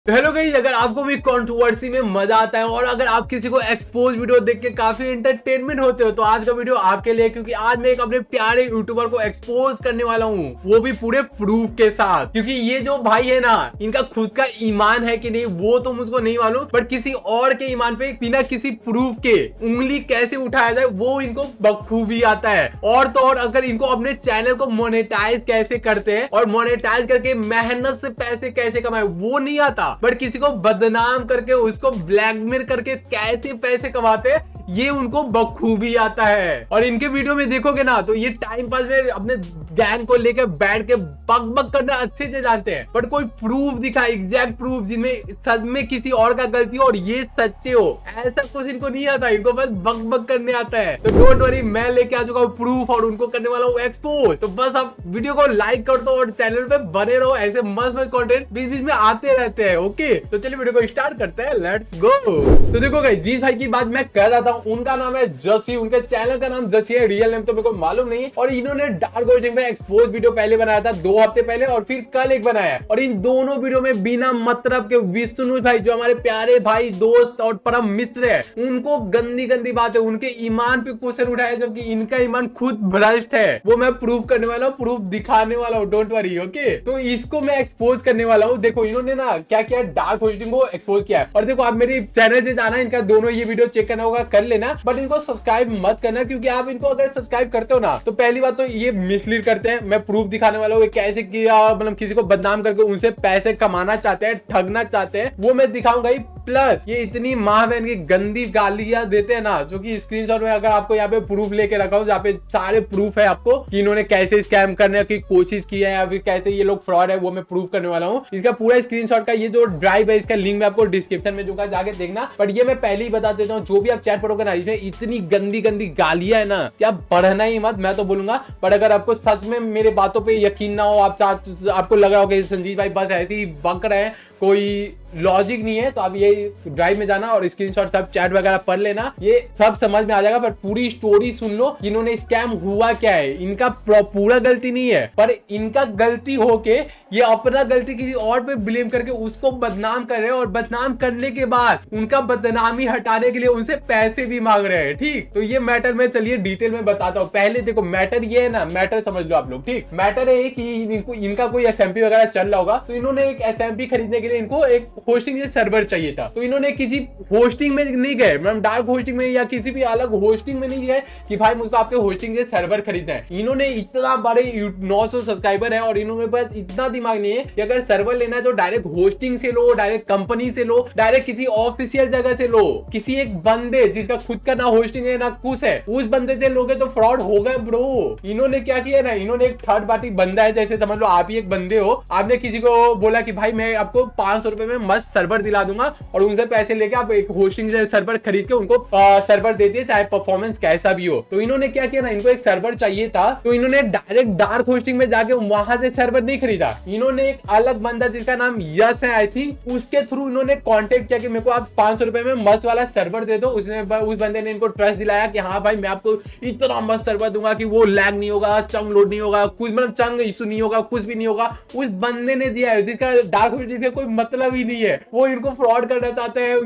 Hello guys, अगर आपको भी कंट्रोवर्सी में मजा आता है और अगर आप किसी को एक्सपोज वीडियो देख के काफी एंटरटेनमेंट होते हो तो आज का वीडियो आपके लिए, क्योंकि आज मैं एक अपने प्यारे यूट्यूबर को एक्सपोज करने वाला हूँ, वो भी पूरे प्रूफ के साथ। क्योंकि ये जो भाई है ना, इनका खुद का ईमान है कि नहीं वो तो मुझको नहीं मालूम, बट किसी और के ईमान पे बिना किसी प्रूफ के उंगली कैसे उठाया जाए वो इनको बखूबी आता है। और तो और अगर इनको अपने चैनल को मोनेटाइज कैसे करते हैं और मोनेटाइज करके मेहनत से पैसे कैसे कमाए वो नहीं आता, बट किसी को बदनाम करके उसको ब्लैकमेल करके कैसे पैसे कमाते हैं ये उनको बखूबी आता है। और इनके वीडियो में देखोगे ना तो ये टाइम पास में अपने गैंग को लेकर बैठ के बक बक करना अच्छे से जानते हैं, बट कोई प्रूफ दिखा, एग्जैक्ट प्रूफ जिनमें सच में किसी और का गलती हो और ये सच्चे हो, ऐसा कुछ इनको नहीं आता। इनको बस बक बक करने आता है। तो डोंट वरी, मैं लेके आ चुका हूँ प्रूफ और उनको करने वाला हूँ एक्सपोज। तो बस आप वीडियो को लाइक कर दो और चैनल पे बने रहो, ऐसे मस्त मस्त कंटेंट बीच बीच में आते रहते हैं। ओके, तो चलिए वीडियो को स्टार्ट करते हैं, लेट्स गो। तो देखो गाइस, जीत भाई की बात मैं कर रहा था, उनका नाम है जसी, उनके चैनल का नाम जसी है, रियल नेम तो मेरे को मालूम नहीं है। और इन्होंने डार्क होस्टिंग पे एक्सपोज वीडियो पहले बनाया था 2 हफ्ते पहले और फिर कल एक बनाया है। और इन दोनों वीडियो में बिना मतलब के विष्णु भाई जो हमारे प्यारे भाई, दोस्त और परम मित्र है, उनको गंदी गंदी बातें, उनके ईमान पे क्वेश्चन उठाया, जबकि इनका ईमान खुद भ्रष्ट है। वो मैं प्रूफ करने वाला हूँ, प्रूफ दिखाने वाला हूँ, डोंट वरी। ओके, तो इसको मैं एक्सपोज करने वाला हूँ। देखो इन्होंने ना क्या किया, डार्क होस्टिंग को एक्सपोज किया है। और देखो आप मेरी चैनल से जाना, इनका दोनों ये वीडियो चेक करना होगा, कर लेना, बट इनको सब्सक्राइब मत करना, क्योंकि आप इनको अगर सब्सक्राइब करते हो ना तो पहली बात तो ये मिसलीड करते हैं। मैं प्रूफ दिखाने वाला हूँ कैसे किया, मतलब किसी को बदनाम करके उनसे पैसे कमाना चाहते हैं, ठगना चाहते हैं, वो मैं दिखाऊंगा ही। प्लस ये इतनी माँ बहन की गंदी गालियां देते हैं ना, जो कि स्क्रीनशॉट में अगर आपको यहाँ पे प्रूफ लेके रखा हूँ, जहाँ पे सारे प्रूफ है आपको कि इन्होंने कैसे स्कैम करने की कोशिश की है या फिर कैसे ये लोग फ्रॉड है, वो मैं प्रूफ करने वाला हूँ। इसका पूरा स्क्रीनशॉट का ये जो ड्राइव है, इसका लिंक मैं आपको डिस्क्रिप्शन में दूंगा, जाके देखना। बट ये मैं पहले ही बता देता हूँ, जो भी आप चैट पढ़ोगे ना, इसमें इतनी गंदी गंदी गालियां है ना, क्या पढ़ना ही मत, मैं तो बोलूंगा। बट अगर आपको सच में मेरे बातों पे यकीन ना हो, आपको लग रहा हो कि संजीव भाई बस ऐसे ही बक रहे हैं, कोई लॉजिक नहीं है, तो आप ये ड्राइव में जाना और स्क्रीनशॉट सब चैट वगैरह पढ़ लेना, ये सब समझ में आ जाएगा। पर पूरी स्टोरी सुन लो, इन्होंने स्कैम हुआ क्या है। इनका पूरा गलती नहीं है, पर इनका गलती होके ये अपना गलती किसी और पे ब्लेम करके उसको बदनाम कर रहे हैं, और बदनाम करने के बाद उनका बदनामी हटाने के लिए उनसे पैसे भी मांग रहे हैं। ठीक, तो ये मैटर में चलिए डिटेल में बताता हूँ। पहले देखो मैटर ये है ना, मैटर समझ लो आप लोग। ठीक, मैटर है कि इनका कोई एसएमपी वगैरह चल रहा होगा, तो इन्होंने एक एसएमपी खरीदने के लिए इनको एक होस्टिंग से सर्वर चाहिए था। तो इन्होंने किसी होस्टिंग में नहीं गए, मतलब डार्क होस्टिंग में या किसी भी अलग होस्टिंग में नहीं गए कि भाई मुझको आपके होस्टिंग से सर्वर खरीदना है। इन्होंने इतना बड़े 900 सब्सक्राइबर है और इन्होंने पास इतना दिमाग नहीं है कि अगर सर्वर लेना है तो डायरेक्ट होस्टिंग से लो, डायरेक्ट कंपनी से लो, डायरेक्ट किसी ऑफिशियल जगह से लो। किसी एक बंदे जिसका खुद का ना होस्टिंग है ना कुछ है, उस बंदे से लोगे तो फ्रॉड होगा ब्रो। इन्होंने क्या किया ना, इन्होंने एक थर्ड पार्टी बंदा है, जैसे समझ लो आप ही एक बंदे हो, आपने किसी को बोला कि भाई मैं आपको 500 रुपए में मस्त सर्वर दिला दूंगा, और उनसे पैसे लेके आप एक होस्टिंग से सर्वर खरीद के उनको सर्वर दे दिए, चाहे परफॉर्मेंस कैसा भी हो। तो इन्होंने क्या किया ना, इनको एक सर्वर चाहिए था, तो इन्होंने डायरेक्ट डार्क होस्टिंग में जाके वहां से सर्वर नहीं खरीदा। इन्होंने एक अलग बंदा जिसका नाम यश है आई थिंक, उसके थ्रू इन्होंने कांटेक्ट किया कि मेरे को आप 500 रुपए में मस्त वाला सर्वर दे दो। उस बंदे ने इनको ट्रस्ट दिलाया कि हाँ भाई मैं आपको इतना मस्त सर्वर दूंगा कि वो लैग नहीं होगा, चंग लोड नहीं होगा, कुछ मतलब चंग इशू नहीं होगा, कुछ भी नहीं होगा। उस बंदे ने दिया है जिसका डार्क होस्टिंग से कोई मतलब ही नहीं है, वो इनको फ्रॉड करना चाहते हैं,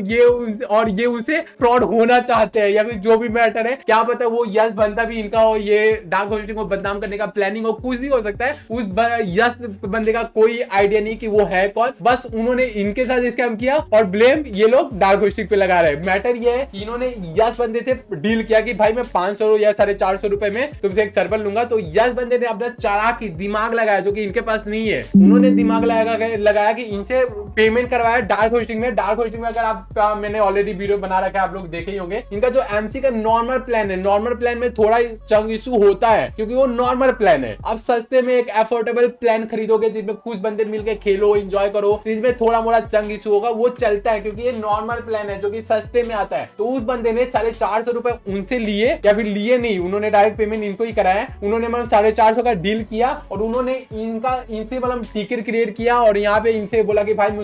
ये उसे फ्रॉड होना चाहते हैं, या फिर जो भी मैटर है, क्या पता वो यश बंदा भी इनका हो, ये डार्क होस्टिंग को बदनाम करने का प्लानिंग हो, कुछ भी हो सकता है। उस यश बंदे का कोई आइडिया नहीं कि वो है कौन, बस उन्होंने इनके साथ स्कैम किया और ब्लेम ये लोग डार्क होस्टिंग पे लगा रहे हैं। मैटर ये है, इन्होंने यश बंदे से डील किया कि भाई मैं 500 या 450 रुपए में तुमसे एक सर्वर लूंगा। तो यश बंदे ने अपना चालाकी दिमाग लगाया, जो कि इनके पास नहीं है। उन्होंने दिमाग लगाया कि इनसे पेमेंट करवाया डार्क होस्टिंग में। डार्क होस्टिंग में अगर आप मैंने ऑलरेडी वीडियो बना रखा है, आप लोग देखे ही होंगे। इनका जो एमसी का नॉर्मल प्लान है, नॉर्मल प्लान में थोड़ा चंग इशू होता है, क्योंकि वो नॉर्मल प्लान है। आप सस्ते में एक अफोर्डेबल प्लान खरीदोगे जिसमें कुछ बंदे मिलकर खेलो, एंजॉय करो, इसमें थोड़ा मोड़ा चंग इशू होगा, वो चलता है, क्योंकि ये नॉर्मल प्लान है जो कि सस्ते में आता है। तो उस बंदे ने 450 रुपए उनसे लिए, या फिर लिए नहीं, उन्होंने डायरेक्ट पेमेंट इनको ही कराया। उन्होंने मतलब 450 का डील किया और उन्होंने इनसे मतलब टिकट क्रिएट किया और यहाँ पे इनसे बोला कि भाई मुझको आपका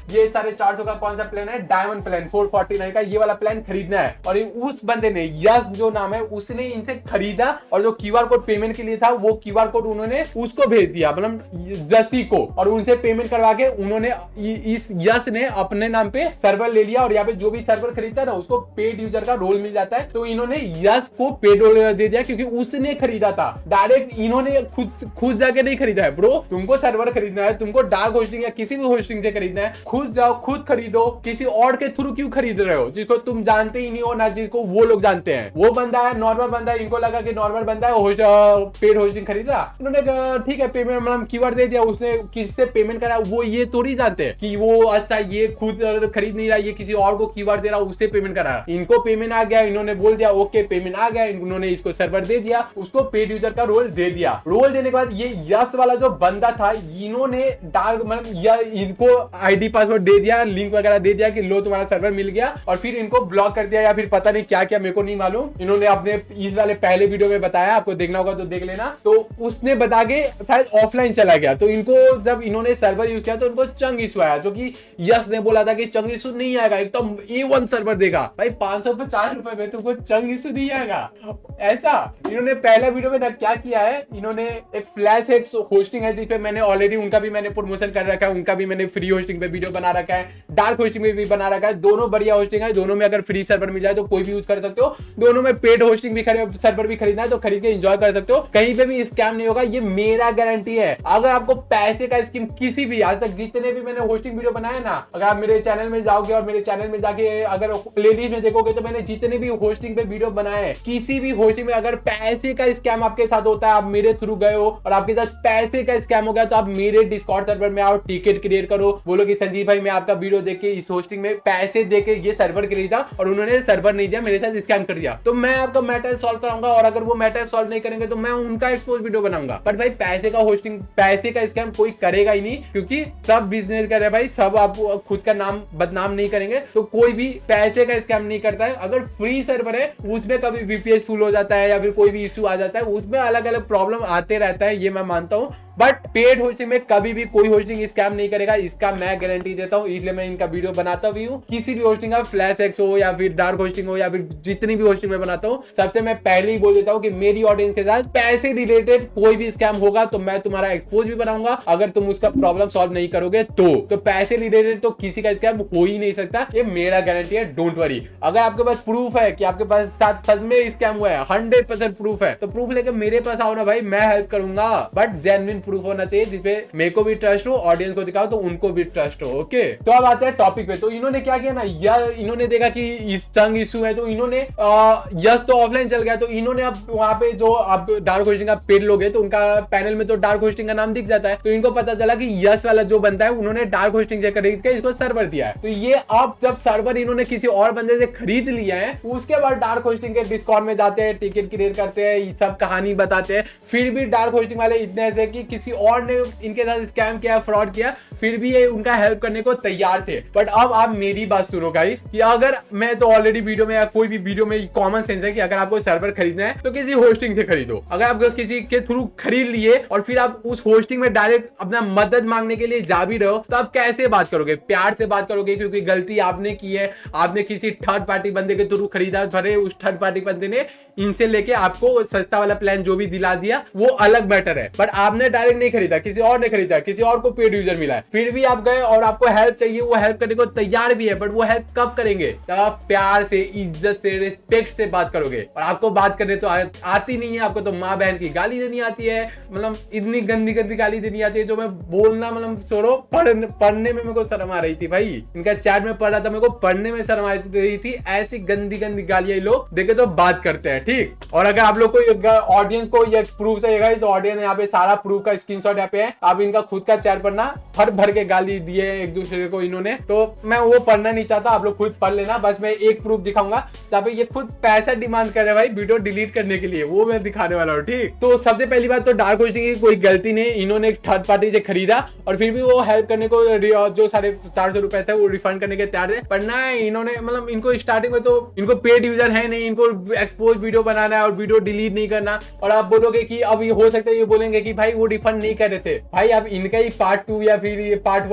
ये 450 का कौन सा प्लान है, डायमंड प्लान 449 का, ये वाला प्लान खरीदना है। और उस बंदे ने, यश जो नाम है, उसने इनसे खरीदा और जो क्यूआर कोड पेमेंट के लिए था वो क्यूआर कोड उन्होंने उसको भेज दिया, मतलब जसी को, और उनसे पेमेंट करवा के उन्होंने इस यश ने अपने नाम पे सर्वर ले लिया। और यहाँ पे जो भी सर्वर खरीदता है ना उसको पेड यूजर का रोल मिल जाता है। तो इन्होंने यश को पेड रोल दे दिया क्योंकि उसने खरीदा था, डायरेक्ट इन्होंने खुद जाके नहीं खरीदा है। ब्रो तुमको सर्वर खरीदना है, तुमको डार्क होस्टिंग या किसी भी होस्टिंग से खरीदना है, खुद जाओ खुद खरीदो। किसी और के थ्रू क्यों खरीद रहे हो जिसको तुम जानते ही नहीं हो ना, जिसको वो लोग जानते हैं। वो बंदा है नॉर्मल बंदा है, इनको लगा कि नॉर्मल बंदा है पेड होस्टिंग खरीद रहा, उन्होंने ठीक है पेमेंट मतलब क्यूआर दे दिया, उसने किससे पेमेंट करा वो ये थोड़ी जानते हैं कि वो अच्छा ये खुद खरीद नहीं रहा, ये किसी और को क्यूआर दे रहा, उससे पेमेंट करा। इनको पेमेंट आ गया, इन्होंने बोल दिया ओके पेमेंट आ गया, इन्होंने इसको सर्वर दे दिया, उसको पेड यूजर का रोल दे दिया। रोल देने के बाद ये यश वाला जो बंदा था, इन्होंने डार्क मतलब इनको आईडी पासवर्ड दे दिया, लिंक वगैरह दे दिया कि लो तुम्हारा सर्वर मिल गया, और फिर इनको ब्लॉक कर दिया या फिर पता नहीं क्या क्या, मेरे को नहीं मालूम। इन्होंने अपने इस वाले पहले वीडियो में बताया, आपको देखना होगा तो देख लेना। तो उसने बता के शायद ऑफलाइन चला गया। तो इनको जब इन्होंने सर्वर यूज किया तो इनको चंग इशू आया, जो कि यश ने बोला था कि चंग इशू नहीं आएगा, एकदम A1 सर्वर देगा। भाई 550 रुपए में तुमको चंग इशू नहीं आएगा ऐसा। इन्होंने पहला वीडियो में ना क्या किया है, इन्होंने एक फ्लैश एक्स होस्टिंग है जिसपे मैंने ऑलरेडी उनका भी मैंने प्रमोशन कर रखा है, उनका भी मैंने फ्री होस्टिंग पे वीडियो बना रखा है, डार्क होस्टिंग में भी बना रखा है। दोनों बढ़िया होस्टिंग है, दोनों में अगर फ्री सर्वर मिल जाए तो कोई भी यूज कर सकते हो। दोनों में पेड होस्टिंग भी सर्वर भी खरीदना है तो खरीद के एंजॉय कर सकते हो, कहीं पे भी स्कैम नहीं होगा, ये मेरा गारंटी है। अगर आपको पैसे का स्कीम किसी भी, आज तक जितने भी मैंने होस्टिंग वीडियो बनाए ना, अगर आप मेरे चैनल में जाओगे और मेरे चैनल में जाके अगर प्लेलिस्ट में देखोगे तो मैंने जितने भी होस्टिंग पे वीडियो बनाए, किसी भी होस्टिंग में अगर पैसे का स्कैम आपके साथ होता है, आप मेरे थ्रू गए हो और आपके साथ पैसे का स्कैम हो गया, तो आप मेरे डिस्कॉर्ड सर्वर में आओ, टिकट क्रिएट करो, बोलो कि संजीव भाई मैं आपका वीडियो देख के इस होस्टिंग में पैसे देके ये सर्वर खरीदा और उन्होंने सर्वर नहीं दिया, मेरे साथ स्कैम कर दिया, तो मैं आपका मैटर सॉल्व कराऊंगा। और अगर वो मैटर सॉल्व नहीं करेंगे तो मैं उनका एक्सपोज वीडियो बनाऊंगा। बट भाई पैसे का होस्टिंग, पैसे का स्कैम कोई करेगा ही नहीं, क्योंकि सब बिजनेस कर रहे हैं भाई, सब आप खुद का नाम बदनाम नहीं करेंगे, तो कोई भी पैसे का स्कैम नहीं करता है। अगर फ्री सर्वर है उसमें कभी वीपीएस फुल हो जाता है या फिर कोई भी इश्यू आ जाता है, उसमें अलग अलग प्रॉब्लम आते रहता है, ये मैं मानता हूँ। बट पेड होस्टिंग में कभी भी कोई होस्टिंग स्कैम नहीं करेगा, इसका मैं गारंटी देता हूँ, इसलिए मैं इनका वीडियो बनाता भी हूँ। किसी भी होस्टिंग का, फ्लैश एक्स हो या फिर डार्क होस्टिंग हो या फिर जितनी भी होस्टिंग में बनाता हूँ, सबसे मैं पहले ही बोल देता हूँ कि मेरी ऑडियंस के साथ पैसे रिलेटेड कोई भी स्कैम होगा तो मैं तुम्हारा एक्सपोज भी बनाऊंगा, अगर तुम उसका प्रॉब्लम सॉल्व नहीं करोगे तो पैसे रिलेटेड तो किसी का स्कैम हो ही नहीं सकता, ये मेरा गारंटी है, डोंट वरी। अगर आपके पास प्रूफ है कि आपके पास सच में स्कैम हुआ है, 100% प्रूफ है, तो प्रूफ लेके मेरे पास आओ ना भाई, मैं हेल्प करूंगा। बट जेन्युइन प्रूफ होना चाहिए जिसपे मेरे को भी ट्रस्ट हो, ऑडियंस को दिखाओ तो उनको भी ट्रस्ट हो। ओके, तो अब आते हैं टॉपिक पे। तो इन्होंने क्या किया ना, इन्होंने देखा कि इस चंग इशू है, तो इन्होंने यस तो ऑफलाइन चल गया, तो इन्होंने अब वहां पे जो आप डार्क होस्टिंग का पेड लोगे तो उनका पैनल में तो डार्क होस्टिंग का नाम दिख जाता है, तो इनको पता चला कि यस वाला जो बंदा है उन्होंने डार्क होस्टिंग से खरीद के इसको सर्वर दिया है। तो ये अब जब सर्वर इन्होंने किसी और बंदे से खरीद लिया है, उसके बाद डार्क होस्टिंग के डिस्कॉर्ड में जाते हैं, टिकट क्रिएट करते हैं, ये सब कहानी बताते हैं, फिर भी डार्क होस्टिंग वाले इतने ऐसे कि किसी और ने इनके साथ स्कैम किया, फ्रॉड किया, फिर भी ये उनका हेल्प करने को तैयार थे। बट अब आप मेरी बात सुनो गाइस, कि अगर मैं तो ऑलरेडी वीडियो में या कोई भी वीडियो में कॉमन सेंस है कि अगर आपको सर्वर खरीदना है तो किसी होस्टिंग से खरीदो। अगर आप किसी के थ्रू खरीद लिए और फिर आप उस होस्टिंग में डायरेक्ट अपना मदद मांगने के लिए जा भी रहे हो, तो आप कैसे बात करोगे? प्यार से बात करोगे, क्योंकि गलती आपने की है, आपने किसी थर्ड पार्टी बंदे के थ्रू खरीदा, भले उस थर्ड पार्टी बंदे ने इनसे लेके आपको सस्ता वाला प्लान जो भी दिला दिया वो अलग मैटर है। बट आपने डायरेक्ट नहीं खरीदा, किसी और ने खरीदा, किसी और को पेड यूजर मिला है, फिर भी आप गए और आपको हेल्प चाहिए, वो हेल्प करने को तैयार भी है, बट वो हेल्प कब करेंगे? तब आप प्यार से, इज्जत से, रिस्पेक्ट से बात करोगे। और आपको बात करने तो आती नहीं है, आपको तो माँ बहन की गाली देनी आती है, मतलब इतनी गंदी गंदी गाली देनी आती है जो मैं बोलना, मतलब छोड़ो, पढ़ने में मेरे को शर्म आ रही थी भाई। इनका चैट में पढ़ रहा था, मेरे को पढ़ने में शर्म आ रही थी, ऐसी गंदी गंदी गालियां लोग देखे तो बात करते हैं, ठीक। और अगर आप लोग को ऑडियंस को ये प्रूफ चाहिए तो ऑडियंस यहाँ पे सारा प्रूफ का स्क्रीनशॉट यहाँ पे है, आप इनका खुद का चैट पढ़ना, भर भर के गाली दिए एक दूसरे को इन्होंने, तो मैं वो पढ़ना नहीं चाहता, आप लोग खुद पढ़ लेना। बस मैं एक प्रूफ दिखाऊंगा जहाँ पे ये खुद पैसा डिमांड कर रहे हैं भाई वीडियो डिलीट करने के लिए, वो मैं दिखाने वाला हूँ, ठीक। तो सबसे पहली बात तो डार्क होस्टिंग की कोई गलती नहीं, इन्होंने एक थर्ड पार्टी से खरीदा और फिर भी वो हेल्प करने को जो 450 रुपए थे वो रिफंड करने के तैयार थे। पर ना इन्होंने, मतलब इनको स्टार्टिंग में तो इनको पेड यूजर है नहीं, इनको एक्सपोज वीडियो बनाना है और वीडियो डिलीट नहीं करना। और आप बोलोगे कि अब ये हो सकता है, ये बोलेंगे कि भाई वो रिफंड नहीं कर रहे थे, भाई अब इनका ही पार्ट 2 या फिर पार्ट 1 कोई एक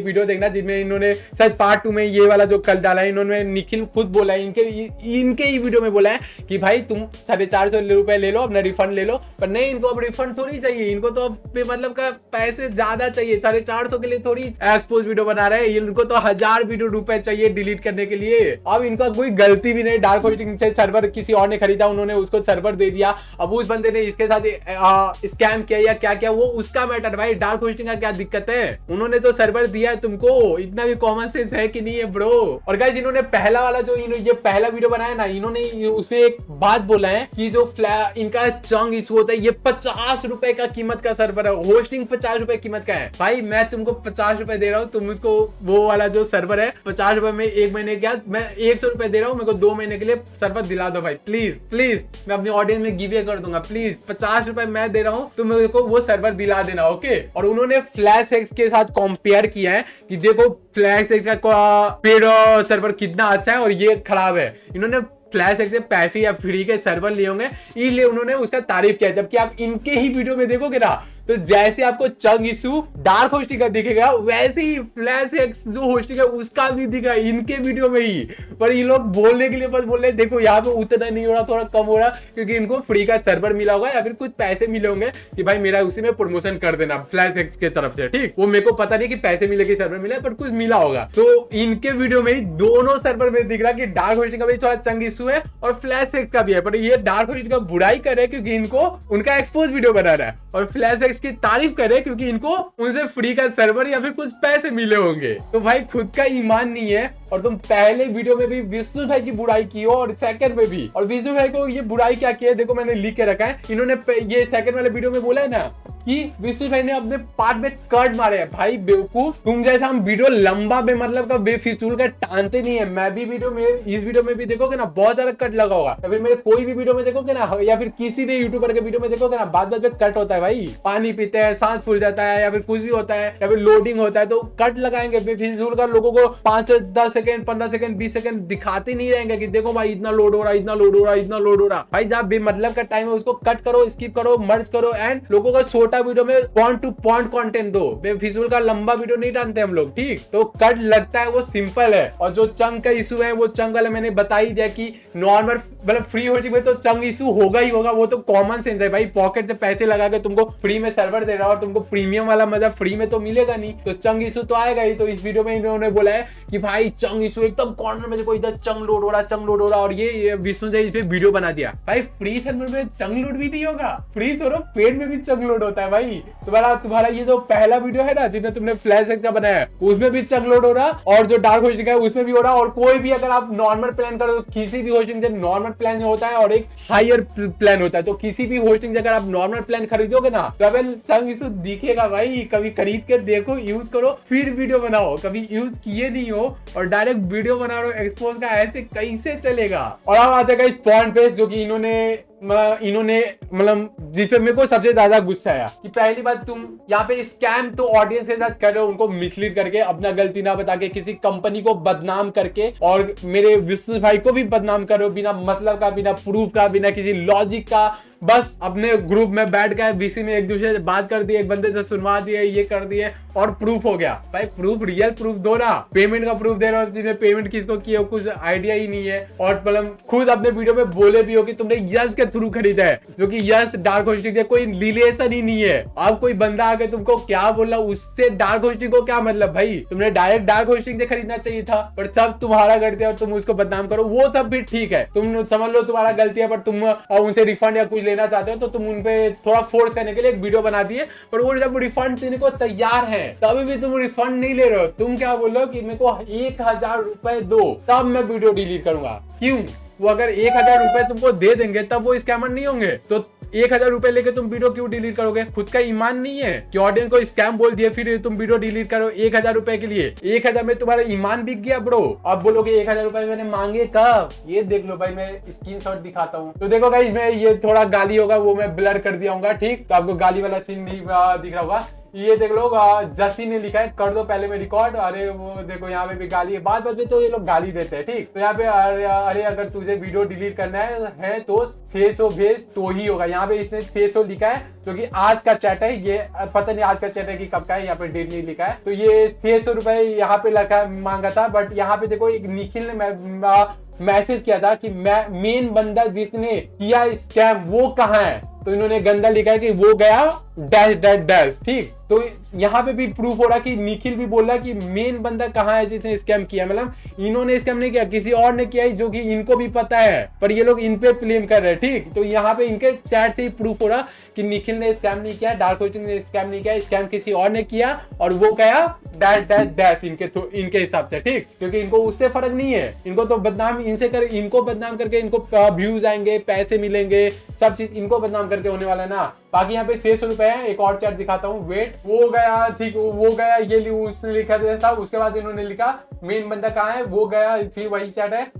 वीडियो देखना जिनमें इन्होंने शायद पार्ट 2 में ये वाला जो कल डाला है, इन्होंने निखिल खुद बोला है, इनके ही वीडियो में बोला है कि भाई तुम 450 रुपए ले लो, अपना रिफंड ले लो। पर नहीं, इनको अब रिफंड थोड़ी चाहिए, इनको तो अब मतलब का पैसे ज्यादा चाहिए। 450 के लिए थोड़ी एक्सपोज वीडियो बना रहे हैं, इनको तो 1000 वीडियो रुपए चाहिए डिलीट करने के लिए। अब इनका कोई गलती भी नहीं, डार्क होस्टिंग से सर्वर किसी और ने खरीदा, उन्होंने उसको सर्वर दे दिया। अब उस बंदे ने इसके साथ स्कैम किया या क्या किया वो उसका मैटर, भाई डार्क होस्टिंग का क्या दिक्कत है? उन्होंने तो सर्वर दिया है तुमको, इतना भी कॉमन सेंस है कि नहीं है ब्रो? और गाइस इन्होंने पहला वाला जो ये पहला वीडियो बनाया ना, इन्होंने उसमें एक बात बोला है कि जो इनका चंग इशू होता है, ये 50 रुपए का कीमत का सर्वर है, होस्टिंग 50 रुपए कीमत का है। भाई मैं तुमको 50 रुपए दे रहा हूँ, तुम उसको वो वाला जो सर्वर है 50 रुपए में एक महीने क्या, मैं 100 रुपए दे रहा हूँ, मेरे को 2 महीने के लिए सर्वर दिला दो भाई प्लीज प्लीज। मैं अपनी ऑडियंस में गिव कर दूंगा, प्लीज 50 रुपए मैं दे रहा हूँ, तुम मेरे को वो सर्वर दिला देना, ओके? और उन्होंने फ्लैश एक्स के साथ कंपेयर किया है कि देखो फ्लैश एक्स का पेड सर्वर कितना अच्छा है और ये खराब है। इन्होंने फ्लैश एक्स से पैसे या फ्री के सर्वर लिए होंगे, इसलिए उन्होंने उसका तारीफ किया। जबकि आप इनके ही वीडियो में देखोगे ना, तो जैसे आपको चंग इशू डार्क होस्टिंग का दिखेगा, वैसे ही फ्लैश एक्स जो होस्टिंग है उसका भी दिख रहा है इनके वीडियो में ही। पर ये लोग बोलने के लिए बस बोल रहे हैं देखो यहाँ पे उतना नहीं हो रहा, थोड़ा कम हो रहा, क्योंकि इनको फ्री का सर्वर मिला होगा या फिर कुछ पैसे मिले होंगे कि भाई मेरा उसी में प्रमोशन कर देना फ्लैश एक्स के तरफ से, ठीक? वो मेरे को पता नहीं कि पैसे मिले कि सर्वर मिला, पर कुछ मिला होगा। तो इनके वीडियो में ही दोनों सर्वर में दिख रहा कि डार्क होस्टिंग का भी थोड़ा चंग इशू है और फ्लैश एक्स का भी है। पर ये डार्क होस्टिंग का बुराई कर रहे हैं क्योंकि इनको उनका एक्सपोज वीडियो बना रहा है, और फ्लैश एक्स की तारीफ करे क्योंकि इनको उनसे फ्री का सर्वर या फिर कुछ पैसे मिले होंगे। तो भाई खुद का ईमान नहीं है, और तुम पहले वीडियो में भी विष्णु भाई की बुराई की हो और सेकंड में भी। और विष्णु भाई को ये बुराई क्या की है देखो, मैंने लिख के रखा है। इन्होंने ये सेकंड वाले वीडियो में बोला है ना कि विष्णु भाई ने अपने पार्ट में कट मारे हैं। भाई बेवकूफ, तुम जैसा हम वीडियो लंबा मतलब का बेफिजूल का टानते नहीं है। मैं भी वीडियो में, इस वीडियो में भी देखोगे ना बहुत ज्यादा कट लगा होगा, या फिर मेरे कोई भी वीडियो में देखोगे ना, या फिर किसी भी यूट्यूबर के वीडियो में देखोगे ना, बात में कट होता है भाई। पानी पीते हैं, सांस फूल जाता है, या फिर कुछ भी होता है, या फिर लोडिंग होता है, तो कट लगाएंगे बेफिजूल का। लोगों को 5 से 10 सेकंड 15 सेकंड 20 सेकंड दिखाते नहीं रहेंगे कि देखो भाई इतना लोड हो रहा है, इतना लोड हो रहा है, इतना लोड हो रहा है। भाई जब बेमतलब का टाइम है उसको कट करो, स्किप करो, मर्ज करो, एंड लोगों का छोटा वीडियो में पॉइंट टू पॉइंट कंटेंट दो। बेफिजूल का लंबा वीडियो नहीं डालते हम लोग, ठीक? तो कट लगता है वो सिंपल है। और जो चंग का इशू है वो चंग वाला मैंने बता ही दिया कि नॉर्मल मतलब फ्री होस्टिंग में तो चंग इशू होगा ही होगा, वो तो कॉमन सेंस है भाई। पॉकेट से पैसे लगा के तुमको फ्री में सर्वर दे रहा है और तुमको प्रीमियम वाला मजा फ्री में तो मिलेगा नहीं, तो चंग इशू तो आएगा ही। तो इस वीडियो में इन्होंने बोला है कि भाई चंग इशू एकदम कॉर्नर में देखो, इधर चंग लोड हो रहा, चंग लोड हो रहा, और ये विष्णु जी इस पे वीडियो बना दिया। भाई फ्री सर्वर में चंग लोड भी नहीं होगा, फ्री सर्वर पेड में भी चंग लोड होता है भाई। तुम्हारा ये जो पहला वीडियो है ना जिसमें तुमने फ्लैश एक्स का बनाया है, उसमें भी चंग लोड हो रहा, और जो डार्क होस्टिंग है उसमें भी हो रहा। और कोई भी अगर आप नॉर्मल प्लान करो, किसी भी होस्टिंग से नॉर्मल प्लान होता है और एक हायर प्लान होता है, तो किसी भी होस्टिंग से अगर आप नॉर्मल प्लान खरीदोगे ना, तो अब चंग इशू दिखेगा भाई। कभी खरीद कर देखो, यूज करो, फिर वीडियो बनाओ। कभी यूज किए नहीं हो और डायरेक्ट वीडियो बना रहे हो एक्सपोज का, ऐसे कैसे चलेगा? और अब आते हैं पॉइंट पे जो कि इन्होंने मतलब जिसपे मेरे को सबसे ज्यादा गुस्सा आया कि पहली बात, तुम यहाँ पे स्कैम तो ऑडियंस के साथ कर रहे हो, उनको मिसलीड करके, अपना गलती ना बता के, किसी कंपनी को बदनाम करके, और मेरे विष्णु भाई को भी बदनाम कर रहे हो बिना मतलब का, बिना प्रूफ का, बिना किसी लॉजिक का। बस अपने ग्रुप में बैठ गए, बीसी में एक दूसरे से बात कर दी, एक बंदे से सुनवा दिए, ये कर दिए और प्रूफ हो गया। भाई प्रूफ, रियल प्रूफ दो ना। पेमेंट का प्रूफ दे रहे हो जिसमें पेमेंट किसको किया हो कुछ आइडिया ही नहीं है, और मतलब खुद अपने वीडियो में बोले भी हो कि तुमने यस के थ्रू खरीदा है, जो कि यस डार्क होस्टिंग से कोई रिलेशन ही नहीं है। अब कोई बंदा आके तुमको क्या बोला, उससे डार्क होस्टिंग को क्या मतलब? भाई तुमने डायरेक्ट डार्क होस्टिंग से खरीदना चाहिए था। पर सब तुम्हारा गलती है और तुम उसको बदनाम करो, वो सब भी ठीक है, तुम समझ लो तुम्हारा गलती है, पर तुम उनसे रिफंड या कुछ लेना चाहते हो तो तुम उन पे थोड़ा फोर्स करने के लिए एक वीडियो बना दिए। पर वो जब रिफंड देने को तैयार है तभी भी तुम रिफंड नहीं ले रहे हो। तुम क्या बोल रहे हो कि मेरे को 1000 रुपए दो तब मैं वीडियो डिलीट करूंगा। क्यों? वो अगर 1000 रुपए तुमको दे देंगे तब वो स्कैमर नहीं होंगे, तो 1000 रुपए लेके तुम वीडियो क्यों डिलीट करोगे? खुद का ईमान नहीं है कि ऑडियंस को स्कैम बोल दिए फिर तुम वीडियो डिलीट करो 1000 रुपए के लिए? 1000 में तुम्हारा ईमान बिक गया ब्रो। अब बोलोगे 1000 रुपए मैंने मांगे कब? ये देख लो भाई, मैं स्क्रीनशॉट दिखाता हूँ। तो देखो गाइस, इसमें ये थोड़ा गाली होगा, वो मैं ब्लर कर दिया हूँ, ठीक? तो आपको गाली वाला सीन नहीं दिख रहा होगा। ये देख लो जसी ने लिखा है कर दो पहले में रिकॉर्ड। अरे वो देखो यहाँ पे भी गाली है, बात बात पे तो ये लोग गाली देते हैं। ठीक, तो यहाँ पे अरे अगर तुझे वीडियो डिलीट करना है तो 600 भेज तो ही होगा। यहाँ पे इसने 600 लिखा है जो कि आज का चैट है, ये पता नहीं आज का चैट है कि कब का है, यहाँ पे डेट नहीं लिखा है। तो ये 600 रुपए यहाँ पे लगा मांगा था। बट यहाँ पे देखो एक निखिल ने मैसेज किया था कि मेन बंदा जिसने किया स्कैम वो कहाँ है, तो इन्होंने गंदा लिखा है कि वो गया डैश डैश डैश। ठीक, तो यहाँ पे भी प्रूफ हो रहा कि निखिल भी बोल रहा कि मेन बंदा कहाँ है जिसने स्कैम किया। मतलब इन्होंने स्कैम नहीं किया, किसी और ने किया जो कि इनको भी पता है, पर ये लोग इन पे ब्लेम कर रहे हैं। ठीक, तो यहाँ पे इनके चैट से ही प्रूफ हो रहा कि निखिल ने स्कैम नहीं किया, डार्क होस्टिंग ने स्कैम नहीं किया, स्कैम किसी और ने किया और वो गया डैश डैश डैश इनके हिसाब से। ठीक, क्योंकि इनको उससे फर्क नहीं है, इनको तो बदनाम इनसे कर, इनको बदनाम करके इनको व्यूज आएंगे, पैसे मिलेंगे, सब चीज इनको बदनाम करके होने वाला है ना। बाकी यहाँ पे 600 रुपए है। एक और चैट दिखाता हूँ, वेट। वो गया, ठीक, वो गया, ये उसने लिखा था। उसके बाद इन्होंने लिखा मेन बंदा कहाँ है, वो गया, फिर वही चैट है।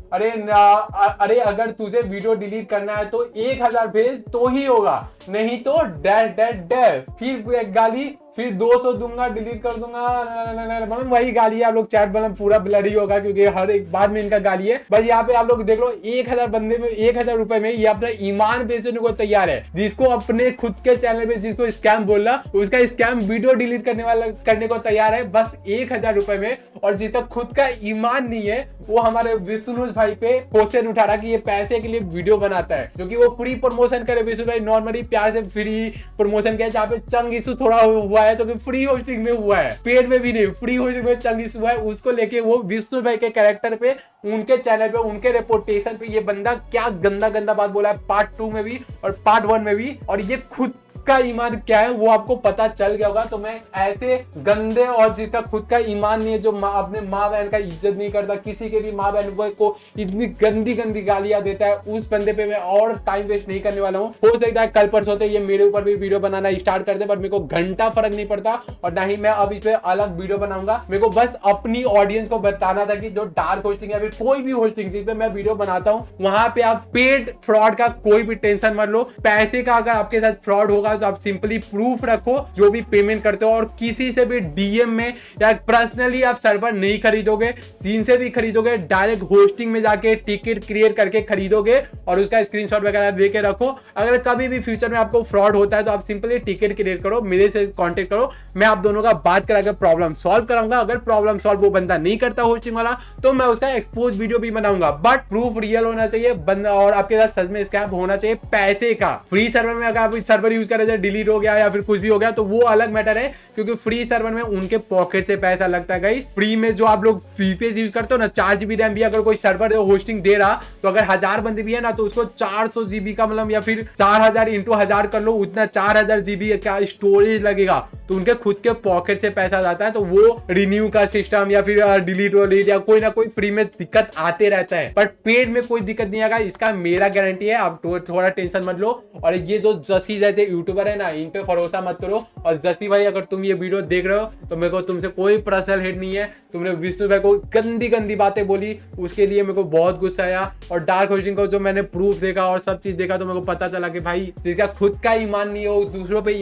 अरे अगर तुझे वीडियो डिलीट करना है तो 1000 भेज तो ही होगा, नहीं तो डैश डैश डैश। फिर एक गाली, फिर 200 दूंगा, डिलीट कर दूंगा, मतलब वही गाली है। आप लोग चैट मतलब पूरा ब्लर ही होगा क्योंकि हर एक बात में इनका गाली है। बस यहाँ पे आप लोग देख लो 1000 बंदे में 1000 रुपए में ये अपना ईमान बेचने को तैयार है। जिसको अपने खुद के चैनल पे जिसको स्कैम बोल रहा उसका स्कैम वीडियो डिलीट करने को तैयार है बस 1000 रुपए में। और जिसका खुद का ईमान नहीं है वो हमारे विष्णु भाई पे क्वेश्चन उठा रहा कि ये पैसे के लिए वीडियो बनाता है, क्योंकि वो फ्री प्रमोशन करे। विष्णु भाई नॉर्मली प्यार से फ्री प्रमोशन किया, जहाँ पे चंग इशू थोड़ा हुआ है तो फ्री होस्टिंग में हुआ है, पेड में भी नहीं, फ्री होस्टिंग में चंग इशू हुआ है। उसको लेके वो विष्णु भाई के कैरेक्टर पे, उनके चैनल पे, उनके रेपुटेशन पे ये बंदा क्या गंदा गंदा बात बोला है, पार्ट 2 में भी और पार्ट 1 में भी। और ये खुद का ईमान क्या है वो आपको पता चल गया होगा। तो मैं ऐसे गंदे और जिसका खुद का ईमान नहीं है, जो अपने माँ बहन का इज्जत नहीं करता, किसी के भी माँ बहन को इतनी गंदी गंदी गालियां देता है, उस बंदे पे मैं और टाइम वेस्ट नहीं करने वाला हूँ। हो सकता है कल परसों होते ये मेरे ऊपर भी वीडियो बनाना स्टार्ट कर दे, पर मेरे को घंटा फर्क नहीं पड़ता और ना ही मैं अब इस पे अलग वीडियो बनाऊंगा। मेरे को बस अपनी ऑडियंस को बताना था कि जो डार्क होस्टिंग है, कोई भी होस्टिंग जिस पे मैं वीडियो बनाता हूँ वहां पे आप पेड फ्रॉड का कोई भी टेंशन मत लो। पैसे का अगर आपके साथ फ्रॉड होगा तो आप सिंपली प्रूफ रखो जो भी पेमेंट करते हो, और किसी से भी डीएम में या पर्सनली आप सर्वर नहीं खरीदोगे, जिनसे भी खरीदोगे डायरेक्ट होस्टिंग में जाके टिकट क्रिएट करके खरीदोगे और उसका स्क्रीनशॉट वगैरह लेके रखो। अगर कभी भी फ्यूचर में आपको फ्रॉड होता है तो आप सिंपली टिकट क्रिएट करो, मेरे से कांटेक्ट करो, मैं आप दोनों का बात करा के प्रॉब्लम सॉल्व कराऊंगा। अगर प्रॉब्लम सॉल्व वो बंदा नहीं करता होस्टिंग वाला तो मैं उसका एक्सपोज वीडियो भी बनाऊंगा, बट प्रूफ रियल होना चाहिए बंदा, और आपके साथ सच में स्कैम होना चाहिए पैसे का। फ्री सर्वर में अगर आप सर्वर यूज कर रहे थे, डिलीट हो गया या फिर कुछ भी हो गया तो वो अलग मैटर है, क्योंकि फ्री सर्वर में उनके पॉकेट से पैसा लगता है गाइस। फ्री में जो आप लोग VPS यूज करते हो ना, 4 GB रैम भी अगर कोई सर्वर होस्टिंग दे रहा तो अगर 1000 बंदे भी है ना तो उसको 400 GB का मतलब, या फिर 4000 × 1000 कर लो, उतना 4000 GB का स्टोरेज लगेगा, तो उनके खुद के पॉकेट से पैसा जाता है। तो वो रिन्यू का सिस्टम या फिर डिलीट या कोई ना कोई फ्री में दिक्कत आते रहता है, बट पेड में कोई दिक्कत नहीं आएगा, इसका मेरा गारंटी है। आप थोड़ा टेंशन मत लो। और ये जो जसी जैसे यूट्यूबर है ना, इन पे भरोसा मत करो। और जसी भाई अगर तुम ये वीडियो देख रहे हो तो मेरे को तुमसे कोई पर्सनल हेट नहीं है, तुमने विष्णु भाई को गंदी गंदी बातें बोली उसके लिए मेरे को बहुत गुस्सा आया। और डार्क होस्टिंग को जो मैंने प्रूफ देखा और सब चीज देखा तो मेरे को पता चला कि भाई जिसका खुद का ईमान नहीं हो, दूसरों पे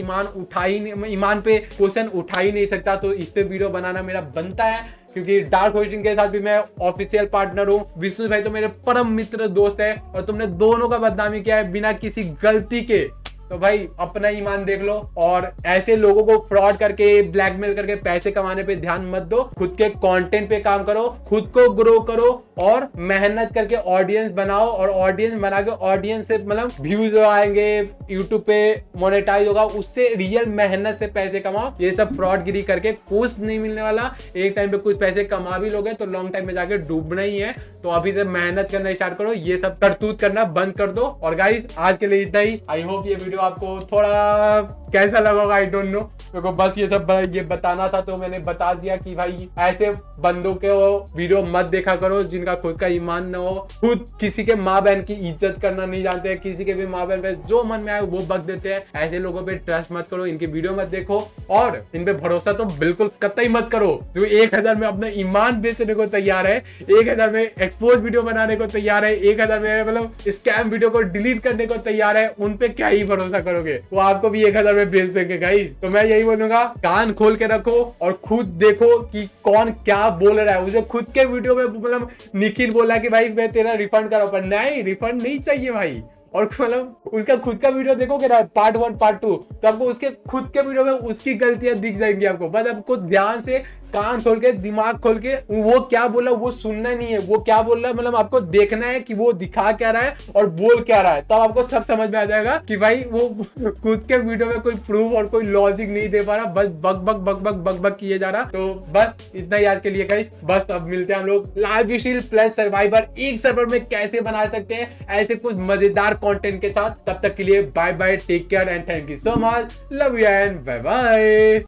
ईमान पे क्वेश्चन उठा ही नहीं सकता, तो इस पे वीडियो बनाना मेरा बनता है, क्योंकि डार्क होस्टिंग के साथ भी मैं ऑफिशियल पार्टनर हूँ। विष्णु भाई तो मेरे परम मित्र दोस्त है और तुमने दोनों का बदनामी किया है बिना किसी गलती के। तो भाई अपना ईमान देख लो और ऐसे लोगों को फ्रॉड करके ब्लैकमेल करके पैसे कमाने पे ध्यान मत दो। खुद के कंटेंट पे काम करो, खुद को ग्रो करो और मेहनत करके ऑडियंस बनाओ, और ऑडियंस बना के ऑडियंस से मतलब व्यूज आएंगे, यूट्यूब पे मोनेटाइज होगा, उससे रियल मेहनत से पैसे कमाओ। ये सब फ्रॉड गिरी करके कुछ नहीं मिलने वाला। एक टाइम पे कुछ पैसे कमा भी लोगे तो लॉन्ग टाइम में जाके डूबना ही है। तो अभी से मेहनत करना स्टार्ट करो, ये सब करतूत करना बंद कर दो। और गाइस आज के लिए इतना ही। आई होप ये वीडियो आपको थोड़ा कैसा लगा होगा, आई डोंट नो। मेरे को बस ये सब ये बताना था तो मैंने बता दिया कि भाई ऐसे बंदों के वीडियो मत देखा करो जिनका खुद का ईमान ना हो, खुद किसी के माँ बहन की इज्जत करना नहीं जानते हैं, किसी के भी माँ बहन पे जो मन में आए वो बक देते हैं। ऐसे लोगों पे ट्रस्ट मत करो, इनकी वीडियो मत देखो और इन पे भरोसा तो बिल्कुल कतई मत करो। जो 1000 में अपना ईमान बेचने को तैयार है, 1000 में एक्सपोज वीडियो बनाने को तैयार है, 1000 में मतलब स्कैम वीडियो को डिलीट करने को तैयार है, उन पे क्या ही भरोसा करोगे। वो आपको भी 1000 में में भेज देंगे गाइस। तो मैं यही बोलूंगा, कान खोल के रखो और खुद देखो कि कौन क्या बोल रहा है। उसे खुद के वीडियो में मतलब निखिल बोला कि भाई मैं तेरा रिफंड करा, पर नहीं, रिफंड नहीं चाहिए भाई। और मतलब उसका खुद का वीडियो देखोगे ना, पार्ट 1 पार्ट 2, तो आपको उसके खुद के वीडियो में उसकी गलतियां दिख जाएंगी आपको। बस आपको ध्यान से कान खोल के दिमाग खोल के वो क्या बोला वो सुनना नहीं है, वो क्या बोल रहा है मतलब आपको देखना है कि वो दिखा क्या रहा है और बोल क्या रहा है। तब आपको सब समझ में आ जाएगा कि भाई वो खुद के वीडियो में कोई प्रूफ और कोई लॉजिक नहीं दे पा रहा, बस बक बक बक बक बक बक किए जा रहा। तो बस इतना ही आज के लिए गाइस। बस अब मिलते हैं हम लोग लाइव शील्ड प्लस सर्वाइवर एक सर्वर में कैसे बना सकते हैं ऐसे कुछ मजेदार कंटेंट के साथ। तब तक के लिए bye bye, take care and thank you so much, love you and bye bye.